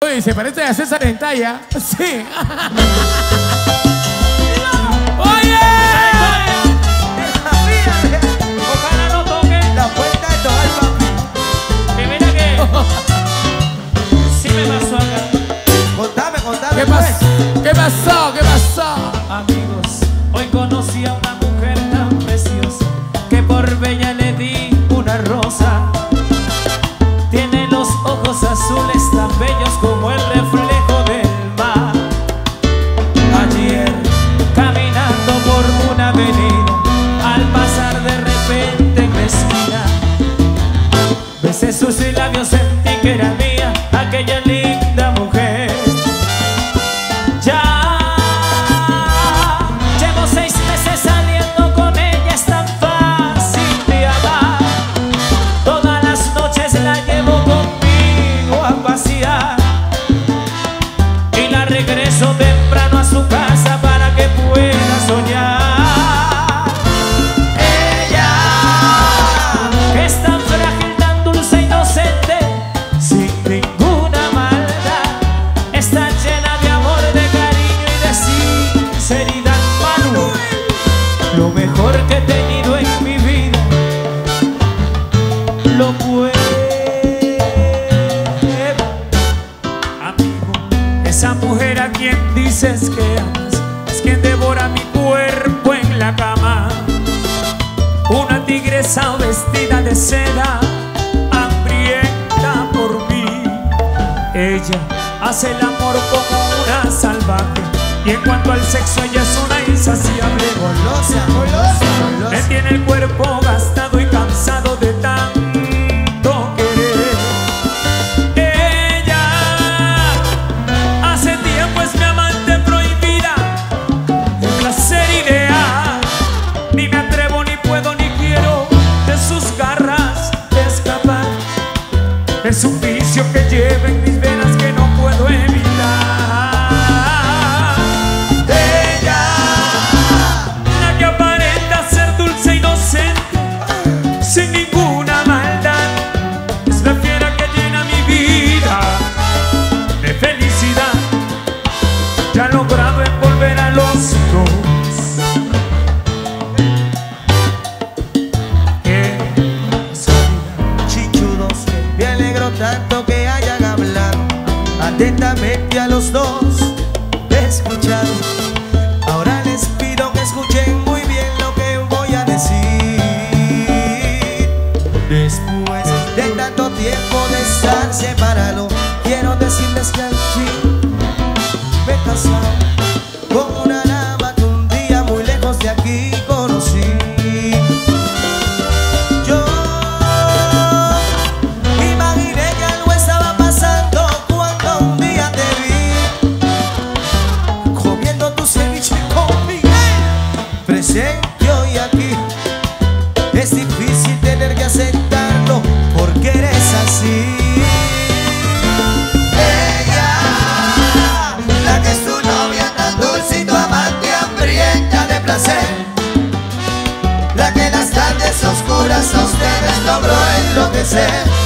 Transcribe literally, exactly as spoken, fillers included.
Oye, se parece a César en talla. Sí. ¡Oye! Ojalá no toque la puerta de todo el papi. que mira que sí me pasó acá. Contame, contame. ¿Qué pasó? ¿Qué pasó? ¿Qué pasó? Amigos, hoy conocí a una mujer tan preciosa que por bella le di una rosa. Tiene los ojos azules tan bellos como el reflejo del mar. Ayer, caminando por una avenida, al pasar de repente en la esquina, besé sus labios, sentí que era mía aquella linda mujer. Ya llevo seis meses saliendo con ella, es tan fácil de amar. Todas las noches la llevo conmigo a pasear y la regreso temprano a su casa para que pueda soñar. Ella, que es tan frágil, tan dulce, inocente, sin ninguna maldad, está llena de amor, de cariño y de sinceridad. Manu, lo mejor que he tenido en mi vida lo puedo. Amigo, esa mujer a quien dices que amas es quien devora mi cuerpo en la cama. Una tigresa vestida de seda, hambrienta por mí. Ella hace el amor como una salvaje y en cuanto al sexo ella es una insaciable. Golosa, golosa, Me golosa. tiene el cuerpo gastado y cansado de tanto querer. Ella hace tiempo es mi amante prohibida, el placer ideal. Ni me atrevo, ni puedo, ni quiero de sus garras escapar. Es un vicio que lleva en mis venas que no puedo evitar. Ella, la que aparenta ser dulce e inocente, sin ninguna maldad, es la fiera que llena mi vida de felicidad. Ya ha logrado envolver a los dos. Qué casualidad. Chichudos, me alegro tanto que hayan hablado atentamente a los dos. Escuchado. Ahora les pido que escuchen muy bien lo que voy a decir. Después de tanto tiempo de estar separado, quiero decirles que al fin me he casado con una dama que un día muy lejos de aquí conocí. Yo imaginé que algo estaba pasando cuando un día te vi comiendo tu ceviche conmigo, presente hoy aquí. Es difícil tener que aceptarlo porque eres así. Ella, la que es tu novia tan dulce y tu amante hambrienta de placer, la que en las tardes oscuras a ustedes logró enloquecer.